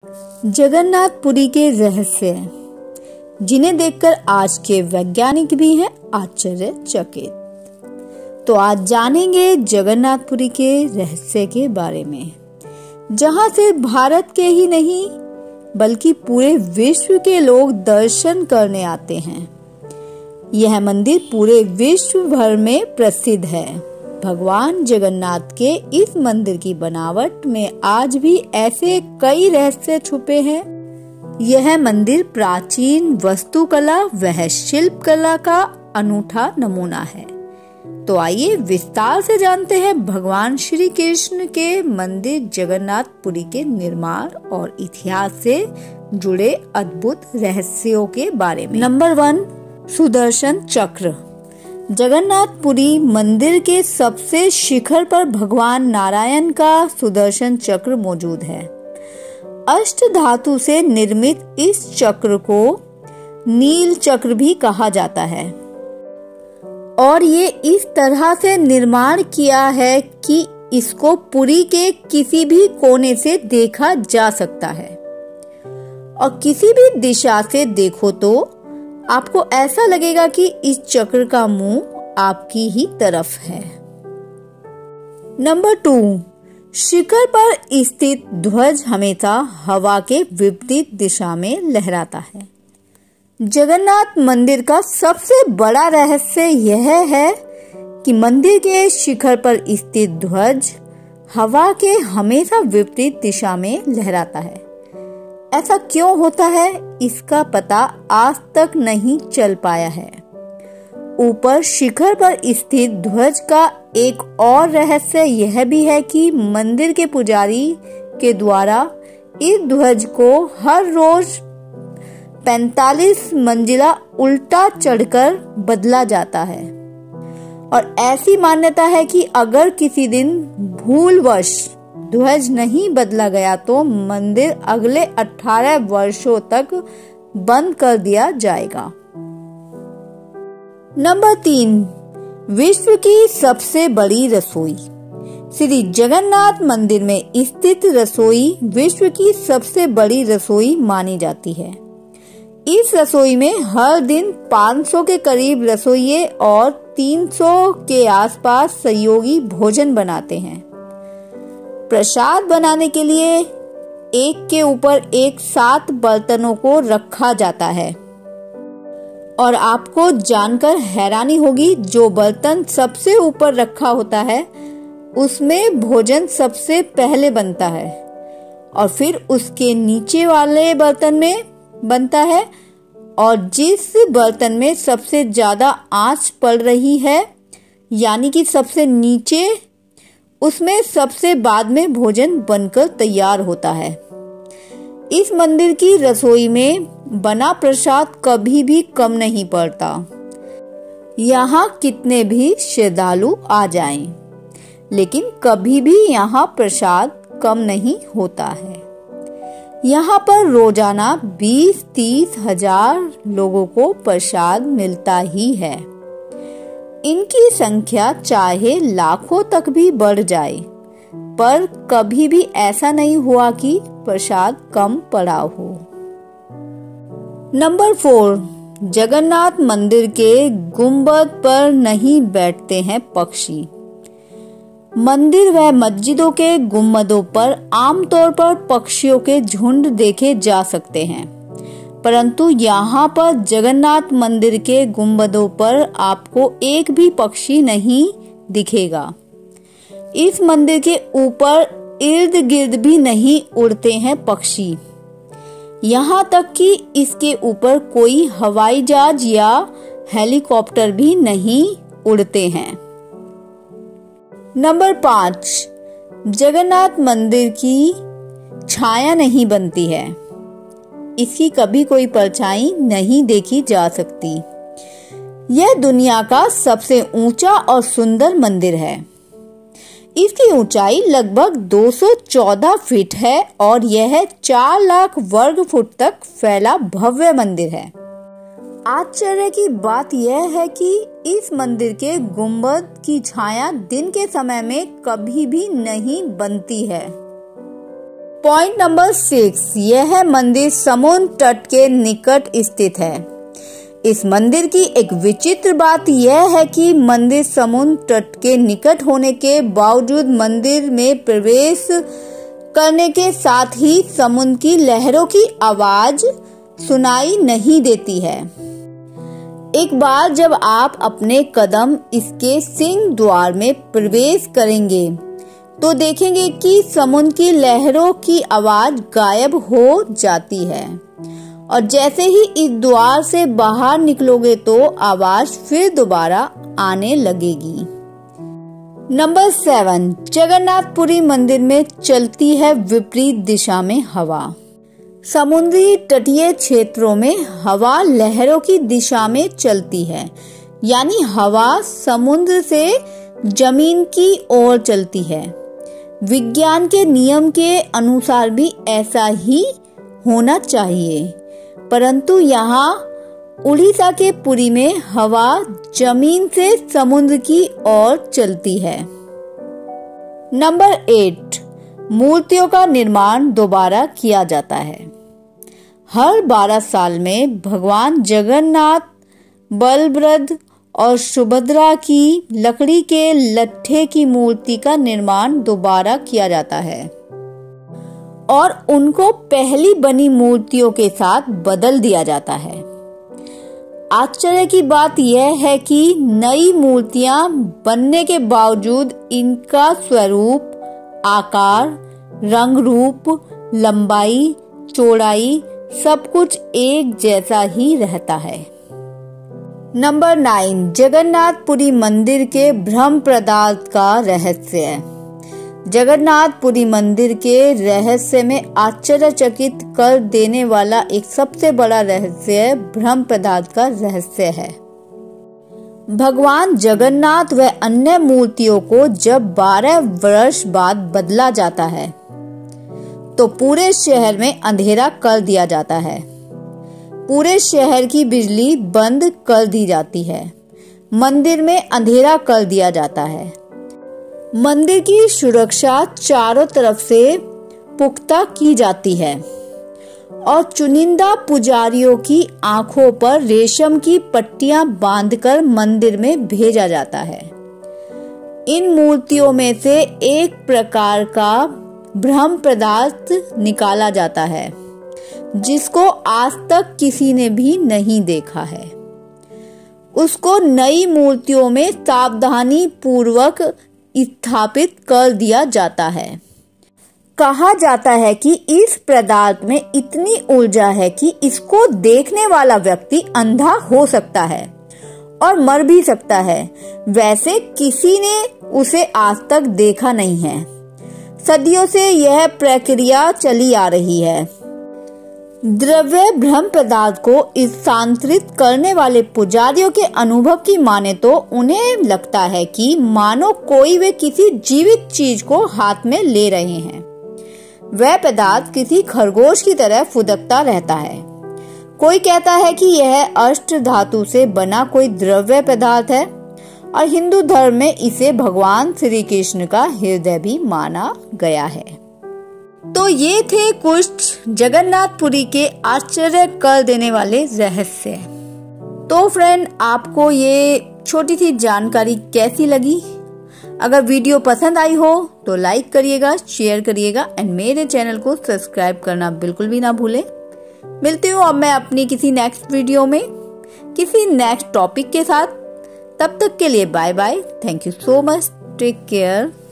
जगन्नाथपुरी के रहस्य, जिन्हें देखकर आज के वैज्ञानिक भी हैं आश्चर्यचकित। तो आज जानेंगे जगन्नाथपुरी के रहस्य के बारे में, जहां से भारत के ही नहीं बल्कि पूरे विश्व के लोग दर्शन करने आते हैं। यह मंदिर पूरे विश्व भर में प्रसिद्ध है। भगवान जगन्नाथ के इस मंदिर की बनावट में आज भी ऐसे कई रहस्य छुपे हैं। यह मंदिर प्राचीन वास्तुकला व शिल्प कला का अनूठा नमूना है। तो आइए विस्तार से जानते हैं भगवान श्री कृष्ण के मंदिर जगन्नाथपुरी के निर्माण और इतिहास से जुड़े अद्भुत रहस्यों के बारे में। नंबर 1, सुदर्शन चक्र। जगन्नाथपुरी मंदिर के सबसे शिखर पर भगवान नारायण का सुदर्शन चक्र मौजूद है। अष्ट धातु से निर्मित इस चक्र को नील चक्र भी कहा जाता है और ये इस तरह से निर्माण किया है कि इसको पुरी के किसी भी कोने से देखा जा सकता है और किसी भी दिशा से देखो तो आपको ऐसा लगेगा कि इस चक्र का मुंह आपकी ही तरफ है। नंबर 2, शिखर पर स्थित ध्वज हमेशा हवा के विपरीत दिशा में लहराता है। जगन्नाथ मंदिर का सबसे बड़ा रहस्य यह है कि मंदिर के शिखर पर स्थित ध्वज हवा के हमेशा विपरीत दिशा में लहराता है। ऐसा क्यों होता है, इसका पता आज तक नहीं चल पाया है। ऊपर शिखर पर स्थित ध्वज का एक और रहस्य यह भी है कि मंदिर के पुजारी के द्वारा इस ध्वज को हर रोज 45 मंजिला उल्टा चढ़कर बदला जाता है और ऐसी मान्यता है कि अगर किसी दिन भूलवश ध्वज नहीं बदला गया तो मंदिर अगले 18 वर्षों तक बंद कर दिया जाएगा। नंबर 3, विश्व की सबसे बड़ी रसोई। श्री जगन्नाथ मंदिर में स्थित रसोई विश्व की सबसे बड़ी रसोई मानी जाती है। इस रसोई में हर दिन 500 के करीब रसोइये और 300 के आसपास सहयोगी भोजन बनाते हैं। प्रसाद बनाने के लिए एक के ऊपर एक 7 बर्तनों को रखा जाता है और आपको जानकर हैरानी होगी, जो बर्तन सबसे ऊपर रखा होता है उसमें भोजन सबसे पहले बनता है और फिर उसके नीचे वाले बर्तन में बनता है और जिस बर्तन में सबसे ज्यादा आंच पड़ रही है यानी कि सबसे नीचे, उसमें सबसे बाद में भोजन बनकर तैयार होता है। इस मंदिर की रसोई में बना प्रसाद कभी भी कम नहीं पड़ता। यहाँ कितने भी श्रद्धालु आ जाएं, लेकिन कभी भी यहाँ प्रसाद कम नहीं होता है। यहाँ पर रोजाना 20-30 हजार लोगों को प्रसाद मिलता ही है। इनकी संख्या चाहे लाखों तक भी बढ़ जाए, पर कभी भी ऐसा नहीं हुआ कि प्रसाद कम पड़ा हो। नंबर 4, जगन्नाथ मंदिर के गुंबद पर नहीं बैठते हैं पक्षी। मंदिर व मस्जिदों के गुंबदों पर आमतौर पर पक्षियों के झुंड देखे जा सकते हैं, परंतु यहाँ पर जगन्नाथ मंदिर के गुंबदों पर आपको एक भी पक्षी नहीं दिखेगा। इस मंदिर के ऊपर इर्द गिर्द भी नहीं उड़ते हैं पक्षी। यहाँ तक कि इसके ऊपर कोई हवाई जहाज या हेलीकॉप्टर भी नहीं उड़ते हैं। नंबर 5, जगन्नाथ मंदिर की छाया नहीं बनती है। इसकी कभी कोई परछाई नहीं देखी जा सकती। यह दुनिया का सबसे ऊंचा और सुंदर मंदिर है। इसकी ऊंचाई लगभग 214 फीट है और यह 4 लाख वर्ग फुट तक फैला भव्य मंदिर है। आश्चर्य की बात यह है कि इस मंदिर के गुंबद की छाया दिन के समय में कभी भी नहीं बनती है। पॉइंट नंबर 6, यह मंदिर समुद्र तट के निकट स्थित है। इस मंदिर की एक विचित्र बात यह है कि मंदिर समुद्र तट के निकट होने के बावजूद मंदिर में प्रवेश करने के साथ ही समुद्र की लहरों की आवाज सुनाई नहीं देती है। एक बार जब आप अपने कदम इसके सिंह द्वार में प्रवेश करेंगे तो देखेंगे कि समुद्र की लहरों की आवाज गायब हो जाती है और जैसे ही इस द्वार से बाहर निकलोगे तो आवाज फिर दोबारा आने लगेगी। नंबर 7, जगन्नाथपुरी मंदिर में चलती है विपरीत दिशा में हवा। समुद्री तटीय क्षेत्रों में हवा लहरों की दिशा में चलती है, यानी हवा समुद्र से जमीन की ओर चलती है। विज्ञान के नियम के अनुसार भी ऐसा ही होना चाहिए, परंतु यहाँ उड़ीसा के पुरी में हवा जमीन से समुद्र की ओर चलती है। नंबर 8, मूर्तियों का निर्माण दोबारा किया जाता है। हर 12 साल में भगवान जगन्नाथ, बलभद्र और सुभद्रा की लकड़ी के लट्ठे की मूर्ति का निर्माण दोबारा किया जाता है और उनको पहली बनी मूर्तियों के साथ बदल दिया जाता है। आश्चर्य की बात यह है कि नई मूर्तियां बनने के बावजूद इनका स्वरूप, आकार, रंग रूप, लंबाई, चौड़ाई सब कुछ एक जैसा ही रहता है। नंबर 9, जगन्नाथपुरी मंदिर के ब्रह्म पदार्थ का रहस्य। जगन्नाथपुरी मंदिर के रहस्य में आश्चर्यचकित कर देने वाला एक सबसे बड़ा रहस्य ब्रह्म पदार्थ का रहस्य है। भगवान जगन्नाथ व अन्य मूर्तियों को जब 12 वर्ष बाद बदला जाता है तो पूरे शहर में अंधेरा कर दिया जाता है। पूरे शहर की बिजली बंद कर दी जाती है। मंदिर में अंधेरा कर दिया जाता है। मंदिर की सुरक्षा चारों तरफ से पुख्ता की जाती है और चुनिंदा पुजारियों की आंखों पर रेशम की पट्टियां बांधकर मंदिर में भेजा जाता है। इन मूर्तियों में से एक प्रकार का ब्रह्म पदार्थ निकाला जाता है जिसको आज तक किसी ने भी नहीं देखा है। उसको नई मूर्तियों में सावधानी पूर्वक स्थापित कर दिया जाता है। कहा जाता है कि इस पदार्थ में इतनी ऊर्जा है कि इसको देखने वाला व्यक्ति अंधा हो सकता है और मर भी सकता है। वैसे किसी ने उसे आज तक देखा नहीं है। सदियों से यह प्रक्रिया चली आ रही है। द्रव्य ब्रह्म पदार्थ को स्थानांतरित करने वाले पुजारियों के अनुभव की माने तो उन्हें लगता है कि मानो कोई वे किसी जीवित चीज को हाथ में ले रहे हैं। वह पदार्थ किसी खरगोश की तरह फुदकता रहता है। कोई कहता है कि यह अष्ट धातु से बना कोई द्रव्य पदार्थ है और हिंदू धर्म में इसे भगवान श्री कृष्ण का हृदय भी माना गया है। तो ये थे कुछ जगन्नाथपुरी के आश्चर्य कर देने वाले रहस्य। तो फ्रेंड, आपको ये छोटी सी जानकारी कैसी लगी? अगर वीडियो पसंद आई हो तो लाइक करिएगा, शेयर करिएगा एंड मेरे चैनल को सब्सक्राइब करना बिल्कुल भी ना भूलें। मिलती हूँ अब मैं अपनी किसी नेक्स्ट वीडियो में किसी नेक्स्ट टॉपिक के साथ। तब तक के लिए bye bye. Thank you so much. Take care.